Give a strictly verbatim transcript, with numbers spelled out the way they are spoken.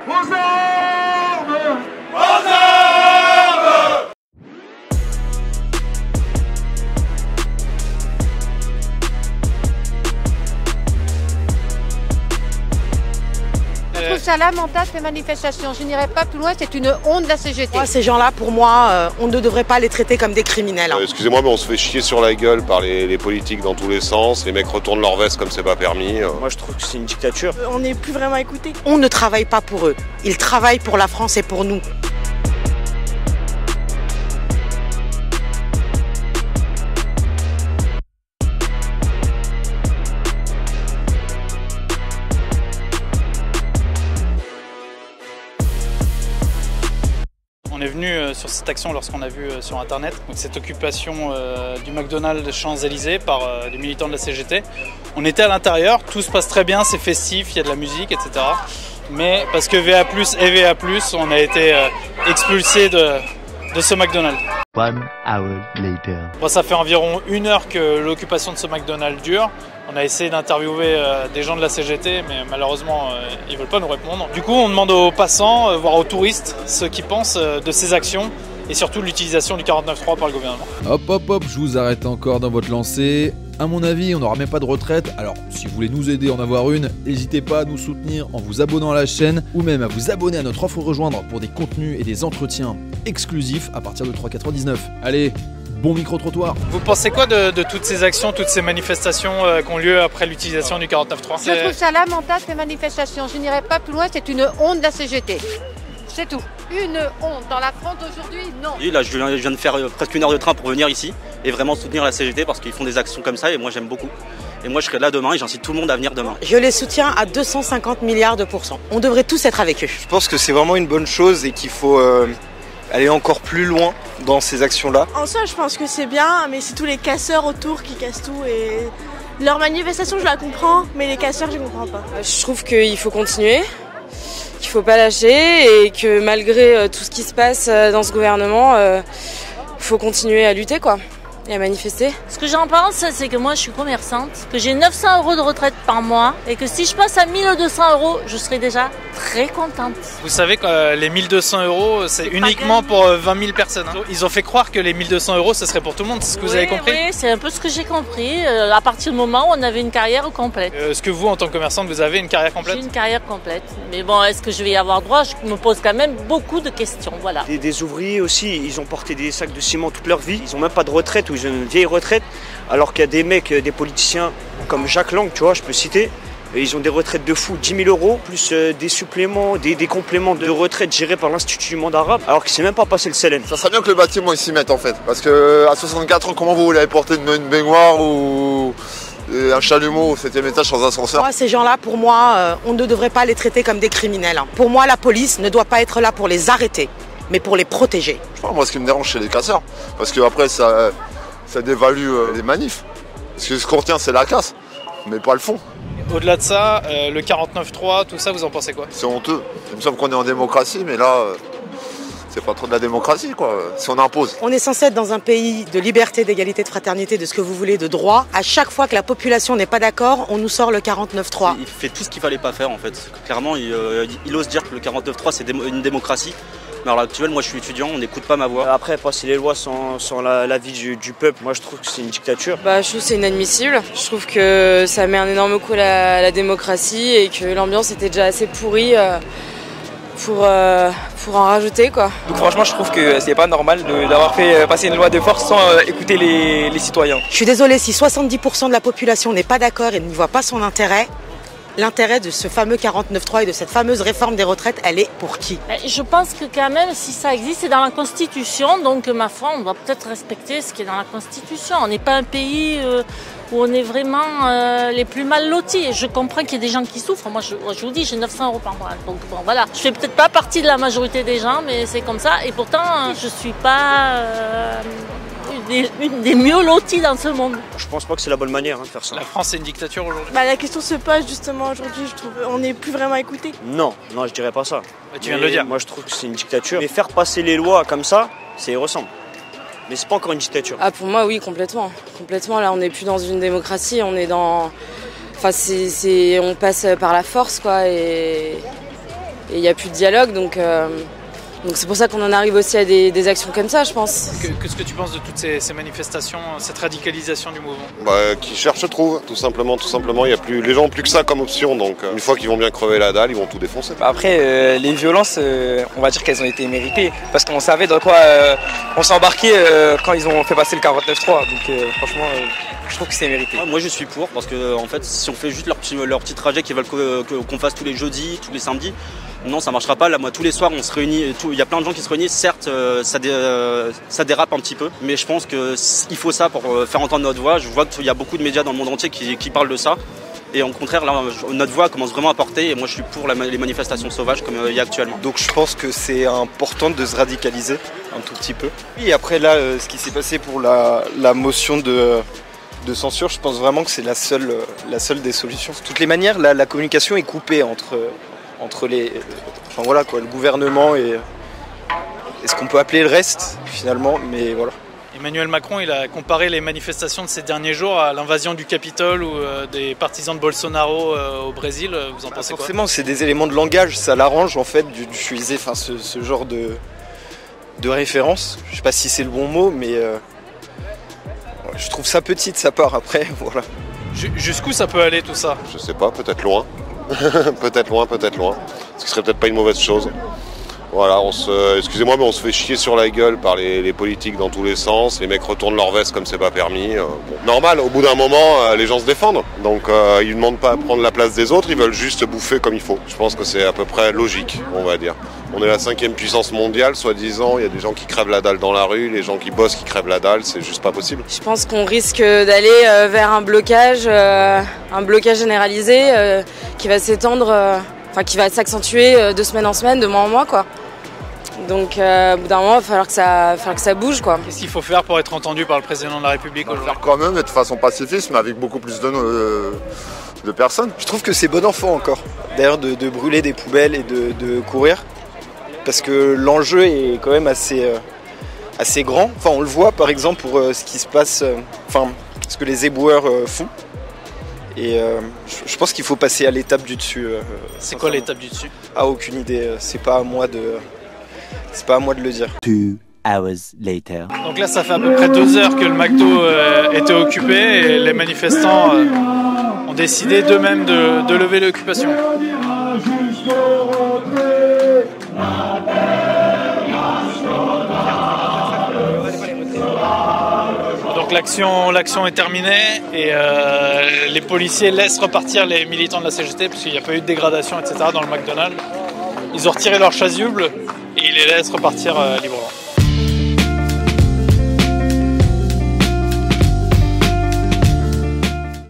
Aux armes! Aux armes! Je trouve ça lamentable ces manifestations. Je n'irai pas plus loin, c'est une honte de la C G T. Moi, ces gens-là, pour moi, euh, on ne devrait pas les traiter comme des criminels. Hein. Euh, excusez-moi, mais on se fait chier sur la gueule par les, les politiques dans tous les sens. Les mecs retournent leur veste comme c'est pas permis. Moi, je trouve que c'est une dictature. On n'est plus vraiment écoutés. On ne travaille pas pour eux. Ils travaillent pour la France et pour nous. On est venu sur cette action lorsqu'on a vu sur internet donc cette occupation euh, du McDonald's Champs-Élysées par euh, des militants de la C G T. On était à l'intérieur, tout se passe très bien, c'est festif, il y a de la musique, et cetera. Mais parce que V A plus et V A plus, on a été euh, expulsés de, de ce McDonald's. One hour later. Bon, ça fait environ une heure que l'occupation de ce McDonald's dure. On a essayé d'interviewer euh, des gens de la C G T, mais malheureusement, euh, ils ne veulent pas nous répondre. Du coup, on demande aux passants, euh, voire aux touristes, ce qu'ils pensent euh, de ces actions et surtout de l'utilisation du quarante-neuf trois par le gouvernement. Hop hop hop, je vous arrête encore dans votre lancée. À mon avis, on n'aura même pas de retraite, alors si vous voulez nous aider à en avoir une, n'hésitez pas à nous soutenir en vous abonnant à la chaîne ou même à vous abonner à notre offre rejoindre pour des contenus et des entretiens exclusifs à partir de trois euros quatre-vingt-dix-neuf. Allez, bon micro-trottoir. Vous pensez quoi de, de toutes ces actions, toutes ces manifestations euh, qui ont lieu après l'utilisation du quarante-neuf trois? Je trouve ça lamentable ces manifestations. Je n'irai pas plus loin, c'est une honte de la C G T. C'est tout. Une honte. Dans la France d'aujourd'hui, non. Oui, là, je viens, je viens de faire presque une heure de train pour venir ici et vraiment soutenir la C G T parce qu'ils font des actions comme ça et moi j'aime beaucoup. Et moi je serai là demain et j'incite tout le monde à venir demain. Je les soutiens à deux cent cinquante milliards de pourcents. On devrait tous être avec eux. Je pense que c'est vraiment une bonne chose et qu'il faut euh, aller encore plus loin dans ces actions-là. En soi, je pense que c'est bien, mais c'est tous les casseurs autour qui cassent tout et leur manifestation, je la comprends, mais les casseurs, je ne comprends pas. Je trouve qu'il faut continuer, qu'il ne faut pas lâcher et que malgré tout ce qui se passe dans ce gouvernement, il euh, faut continuer à lutter quoi. Et à manifester. Ce que j'en pense, c'est que moi je suis commerçante, que j'ai neuf cents euros de retraite par mois et que si je passe à mille deux cents euros, je serai déjà très contente. Vous savez que euh, les mille deux cents euros, c'est uniquement pour euh, vingt mille personnes. Hein. Ils ont fait croire que les mille deux cents euros, ce serait pour tout le monde, c'est ce que oui, vous avez compris? Oui, c'est un peu ce que j'ai compris, euh, à partir du moment où on avait une carrière complète. Euh, Est-ce que vous, en tant que commerçante, vous avez une carrière complète? J'ai une carrière complète, mais bon, est-ce que je vais y avoir droit? Je me pose quand même beaucoup de questions, voilà. Des, des ouvriers aussi, ils ont porté des sacs de ciment toute leur vie, ils n'ont même pas de retraite ou ils ont une vieille retraite. Alors qu'il y a des mecs, des politiciens comme Jacques Lang, tu vois, je peux citer, ils ont des retraites de fou, dix mille euros, plus des suppléments, des, des compléments de retraite gérés par l'Institut du monde arabe, alors qu'il ne s'est même pas passé le C L N. Ça serait bien que le bâtiment il s'y mette en fait. Parce que à soixante-quatre ans, comment vous voulez porter une, une baignoire ou un chalumeau au septième étage sans ascenseur? Moi, ces gens-là, pour moi, euh, on ne devrait pas les traiter comme des criminels. Hein. Pour moi, la police ne doit pas être là pour les arrêter, mais pour les protéger. Je sais pas, moi ce qui me dérange c'est les casseurs. Parce que après ça. Ça dévalue euh, les manifs. Parce que ce qu'on retient, c'est la casse, mais pas le fond. Au-delà de ça, euh, le quarante-neuf trois, tout ça, vous en pensez quoi? C'est honteux. Il me semble qu'on est en démocratie, mais là, euh, c'est pas trop de la démocratie, quoi, si on impose. On est censé être dans un pays de liberté, d'égalité, de fraternité, de ce que vous voulez, de droit. À chaque fois que la population n'est pas d'accord, on nous sort le quarante-neuf trois. Il fait tout ce qu'il fallait pas faire, en fait. Clairement, il, euh, il ose dire que le quarante-neuf trois, c'est une démocratie. Mais à l'heure actuelle, moi je suis étudiant, on n'écoute pas ma voix. Après, passer les lois sans, sans l'avis la du, du peuple, moi je trouve que c'est une dictature. Bah, je trouve que c'est inadmissible. Je trouve que ça met un énorme coup à la, à la démocratie et que l'ambiance était déjà assez pourrie euh, pour, euh, pour en rajouter quoi. Donc franchement, je trouve que c'est pas normal d'avoir fait passer une loi de force sans euh, écouter les, les citoyens. Je suis désolée, si soixante-dix pour cent de la population n'est pas d'accord et n'y voit pas son intérêt, l'intérêt de ce fameux quarante-neuf trois et de cette fameuse réforme des retraites, elle est pour qui? Je pense que quand même, si ça existe, c'est dans la Constitution. Donc, ma foi, on doit peut-être respecter ce qui est dans la Constitution. On n'est pas un pays euh, où on est vraiment euh, les plus mal lotis. Je comprends qu'il y ait des gens qui souffrent. Moi, je, je vous dis, j'ai neuf cents euros par mois. Donc, bon, voilà. Je fais peut-être pas partie de la majorité des gens, mais c'est comme ça. Et pourtant, je suis pas... Euh, Des, une des mieux lotis dans ce monde. Je pense pas que c'est la bonne manière hein, de faire ça. La France c'est une dictature aujourd'hui? Bah, la question se pose justement aujourd'hui, je trouve. On n'est plus vraiment écoutés. Non, non, je dirais pas ça. Mais tu viens de le dire. Moi je trouve que c'est une dictature. Mais faire passer les lois comme ça, ça y ressemble. Mais c'est pas encore une dictature. Ah pour moi oui, complètement. Complètement, là on n'est plus dans une démocratie, on est dans... Enfin c'est, c'est... on passe par la force quoi et... il n'y a plus de dialogue. Donc euh, donc c'est pour ça qu'on en arrive aussi à des, des actions comme ça, je pense. Qu'est-ce que tu penses de toutes ces, ces manifestations, cette radicalisation du mouvement? Bah, qui cherchent trouvent, tout simplement, tout simplement. Il y a plus, les gens n'ont plus que ça comme option, donc une fois qu'ils vont bien crever la dalle, ils vont tout défoncer. Bah après, euh, les violences, euh, on va dire qu'elles ont été méritées, parce qu'on savait dans quoi euh, on s'est embarqué euh, quand ils ont fait passer le quarante-neuf trois. Donc euh, franchement, euh, je trouve que c'est mérité. Ouais, moi je suis pour, parce que en fait, si on fait juste leur petit, leur petit trajet qu'ils veulent qu'on fasse tous les jeudis, tous les samedis, non, ça marchera pas. Là, moi, tous les soirs, on se réunit. Il y a plein de gens qui se réunissent. Certes, euh, ça, dé, euh, ça dérape un petit peu, mais je pense qu'il faut ça pour euh, faire entendre notre voix. Je vois qu'il y a beaucoup de médias dans le monde entier qui, qui parlent de ça. Et au contraire, là, notre voix commence vraiment à porter. Et moi, je suis pour la, les manifestations sauvages comme euh, il y a actuellement. Donc, je pense que c'est important de se radicaliser un tout petit peu. Et après, là, euh, ce qui s'est passé pour la, la motion de, de censure, je pense vraiment que c'est la seule, la seule des solutions. De toutes les manières, la, la communication est coupée entre. entre les, enfin voilà quoi, le gouvernement et, et ce qu'on peut appeler le reste finalement, mais voilà. Emmanuel Macron, il a comparé les manifestations de ces derniers jours à l'invasion du Capitole ou euh, des partisans de Bolsonaro euh, au Brésil. Vous en bah, pensez quoi? Forcément, c'est des éléments de langage, ça l'arrange en fait d'utiliser enfin ce, ce genre de de référence. Je sais pas si c'est le bon mot, mais euh, je trouve ça petit de sa part. Après, voilà. Jusqu'où ça peut aller tout ça? Je sais pas, peut-être loin. peut-être loin, peut-être loin. Ce qui serait peut-être pas une mauvaise chose. Voilà, on se, excusez-moi, mais on se fait chier sur la gueule par les, les politiques dans tous les sens. Les mecs retournent leur veste comme c'est pas permis. Euh, bon. Normal, au bout d'un moment, euh, les gens se défendent. Donc euh, ils ne demandent pas à prendre la place des autres, ils veulent juste bouffer comme il faut. Je pense que c'est à peu près logique, on va dire. On est la cinquième puissance mondiale, soi-disant. Il y a des gens qui crèvent la dalle dans la rue, les gens qui bossent qui crèvent la dalle, c'est juste pas possible. Je pense qu'on risque d'aller euh, vers un blocage, euh, un blocage généralisé euh, qui va s'étendre, euh, enfin qui va s'accentuer euh, de semaine en semaine, de mois en mois, quoi. Donc euh, au bout d'un moment, il va falloir que ça, il va falloir que ça bouge, quoi. Qu'est-ce qu'il faut faire pour être entendu par le président de la République aujourd'hui? Faire quand même, mais de façon pacifiste, mais avec beaucoup plus de, euh, de personnes. Je trouve que c'est bon enfant encore, d'ailleurs, de, de brûler des poubelles et de, de courir. Parce que l'enjeu est quand même assez, euh, assez grand. Enfin, on le voit par exemple pour euh, ce qui se passe, euh, enfin, ce que les éboueurs euh, font. Et euh, je, je pense qu'il faut passer à l'étape du dessus. Euh, c'est quoi l'étape du dessus? Ah, aucune idée. C'est pas à moi de, c'est pas à moi de le dire. Two hours later. Donc là, ça fait à peu près deux heures que le McDo euh, était occupé et les manifestants euh, ont décidé d'eux-mêmes de, de lever l'occupation. Donc l'action, l'action est terminée et euh, les policiers laissent repartir les militants de la C G T parce qu'il n'y a pas eu de dégradation, et cetera dans le McDonald's. Ils ont retiré leur chasuble et ils les laissent repartir euh, librement.